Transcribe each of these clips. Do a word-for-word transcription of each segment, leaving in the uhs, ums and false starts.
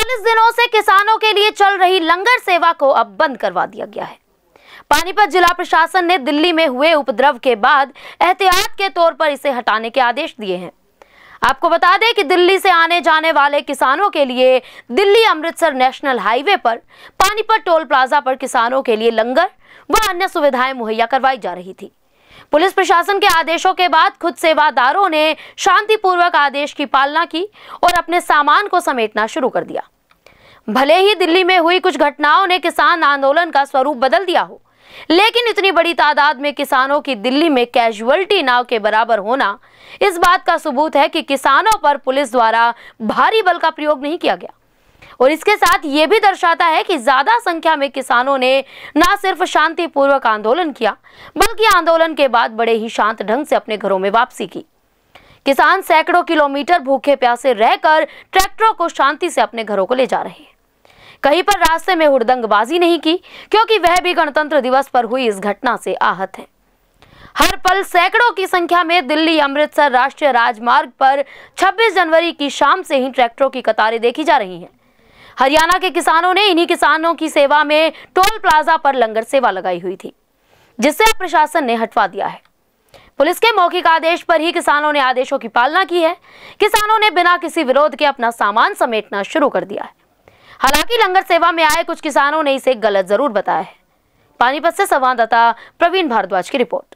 उनतालीस दिनों से किसानों के लिए चल रही लंगर सेवा को अब बंद करवा दिया गया है। पानीपत जिला प्रशासन ने दिल्ली में हुए उपद्रव के बाद एहतियात के तौर पर इसे हटाने के आदेश दिए हैं। आपको बता दें कि दिल्ली से आने जाने वाले किसानों के लिए दिल्ली अमृतसर नेशनल हाईवे पर पानीपत टोल प्लाजा पर किसानों के लिए लंगर व अन्य सुविधाएं मुहैया करवाई जा रही थी। पुलिस प्रशासन के आदेशों के बाद खुद सेवादारों ने शांतिपूर्वक आदेश की पालना की और अपने सामान को समेटना शुरू कर दिया। भले ही दिल्ली में हुई कुछ घटनाओं ने किसान आंदोलन का स्वरूप बदल दिया हो, लेकिन इतनी बड़ी तादाद में किसानों की दिल्ली में कैजुअल्टी नाव के बराबर होना इस बात का सबूत है कि किसानों पर पुलिस द्वारा भारी बल का प्रयोग नहीं किया गया और इसके साथ ये भी दर्शाता है कि ज्यादा संख्या में किसानों ने न सिर्फ शांतिपूर्वक आंदोलन किया, बल्कि आंदोलन के बाद बड़े ही शांत ढंग से अपने घरों में वापसी की। किसान सैकड़ों किलोमीटर भूखे प्यासे रहकर ट्रैक्टरों को शांति से अपने घरों को ले जा रहे हैं। कहीं पर रास्ते में हुड़दंगबाजी नहीं की, क्योंकि वह भी गणतंत्र दिवस पर हुई इस घटना से आहत है। हर पल सैकड़ों की संख्या में दिल्ली अमृतसर राष्ट्रीय राजमार्ग पर छब्बीस जनवरी की शाम से ही ट्रैक्टरों की कतारें देखी जा रही हैं। हरियाणा के किसानों ने इन्हीं किसानों की सेवा में टोल प्लाजा पर लंगर सेवा लगाई हुई थी, जिसे अब प्रशासन ने हटवा दिया है। पुलिस के मौखिक आदेश पर ही किसानों ने आदेशों की पालना की है। किसानों ने बिना किसी विरोध के अपना सामान समेटना शुरू कर दिया है। हालांकि लंगर सेवा में आए कुछ किसानों ने इसे गलत जरूर बताया है। पानीपत से संवाददाता प्रवीण भारद्वाज की रिपोर्ट।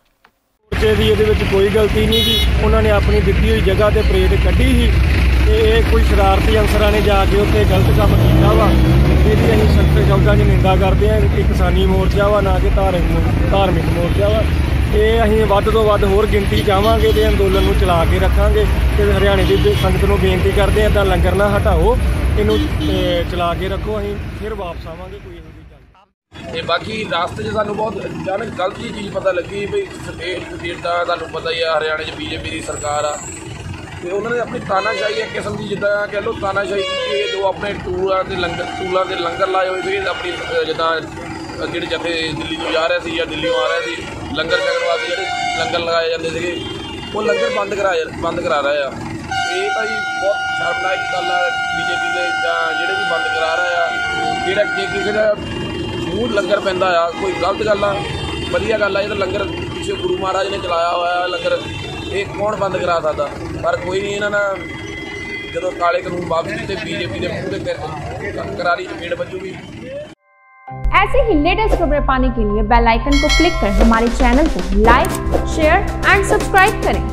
कोई गलती नहीं की, उन्होंने अपनी दी हुई जगह से परेड कढ़ी ही, कोई शरारती अफसर ने जाके उत्थे गलत काम किया वा। इसकी असीं सख्त शब्दां च निंदा करते हैं कि किसानी मोर्चा वा ना कि धार्मिक धार्मिक मोर्चा वा। ये असीं वध तो वध होर गिनती चाहांगे ते अंदोलन नूं चला के रखांगे ते हरियाणे दी संगत नूं बेनती करते हैं तां लंगर ना हटाओ, इनू चला के रखो, असीं फिर वापस आवांगे। कोई ਤੇ ਬਾਕੀ ਰਾਸਤੇ 'ਚ ਸਾਨੂੰ ਬਹੁਤ ਅਚਾਨਕ ਗਲਤ ਜਿਹੀ ਚੀਜ਼ ਪਤਾ ਲੱਗੀ ਵੀ ਸਟੇਟ ਜਿੱਦਾਂ ਤੁਹਾਨੂੰ ਪਤਾ ਹੀ ਆ ਹਰਿਆਣੇ 'ਚ ਬੀਜੇਪੀ ਦੀ ਸਰਕਾਰ ਆ ਤੇ ਉਹਨਾਂ ਨੇ ਆਪਣੀ ਤਾਨਾਸ਼ਾਹੀ ਇੱਕ ਕਿਸਮ ਦੀ ਜਿੱਦਾਂ ਕਹਿ ਲਓ ਤਾਨਾਸ਼ਾਹੀ ਕਿ ਜੋ ਆਪਣੇ ਟੂਲਾਂ ਦੇ ਲੰਗਰ ਟੂਲਾਂ ਦੇ ਲੰਗਰ ਲਾਏ ਹੋਏ ਸੀ ਆਪਣੀ ਜਿੱਦਾਂ ਜਿਹੜੇ ਜਥੇ ਦਿੱਲੀ ਤੋਂ ਜਾ ਰਹੇ ਸੀ ਜਾਂ ਦਿੱਲੀੋਂ ਆ ਰਹੇ ਸੀ ਲੰਗਰ ਛਕਣ ਵਾਸਤੇ ਜਿਹੜੇ ਲੰਗਰ ਲਗਾਏ ਜਾਂਦੇ ਸੀਗੇ ਉਹ ਲੰਗਰ ਬੰਦ ਕਰਾਏ ਬੰਦ ਕਰਾ ਰਹੇ ਆ। ਇਹ ਤਾਂ ਜੀ ਬਹੁਤ ਸ਼ਰਮਨਾਕ ਗੱਲ ਆ ਬੀਜੇਪੀ ਦੇ ਜਾਂ ਜਿਹੜੇ ਵੀ ਬੰਦ ਕਰਾ ਰਹੇ ਆ। ਜਿਹੜਾ ਜੇ ਕਿਸੇ ਦਾ ਮੂੰਹ ਲੰਗਰ ਪੈਂਦਾ ਆ ਕੋਈ ਗਲਤ ਗੱਲ ਆ, ਵਧੀਆ ਗੱਲ ਆ। ਇਹ ਤਾਂ ਲੰਗਰ ਕਿਸੇ ਗੁਰੂ ਮਹਾਰਾਜ ਨੇ ਚਲਾਇਆ ਹੋਇਆ ਲੰਗਰ, ਇਹ ਕੌਣ ਬੰਦ ਕਰਾ ਸਕਦਾ। ਪਰ ਕੋਈ ਨਹੀਂ, ਇਹਨਾਂ ਨਾਲ ਜਦੋਂ ਕਾਲੇ ਕਾਨੂੰਨ ਵਾਪਸ ਕੀਤੇ बीजेपी ਦੇ ਮੂੰਹ ਤੇ करारी चपेट बजूगी। ऐसे ही लेटेस्ट खबरें पाने के लिए बेल आइकन को क्लिक कर हमारे चैनल को लाइक, शेयर एंड सब्सक्राइब करें।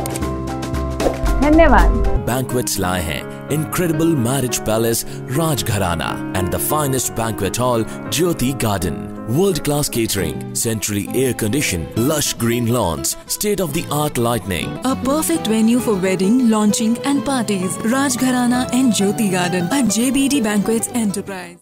धन्यवाद। Banquets lie hain incredible marriage palace Rajgharana and the finest banquet hall Jyoti Garden. World-class catering, centrally air-conditioned, lush green lawns, state-of-the-art lighting. A perfect venue for wedding, launching and parties. Rajgharana and Jyoti Garden at J B D Banquets Enterprise.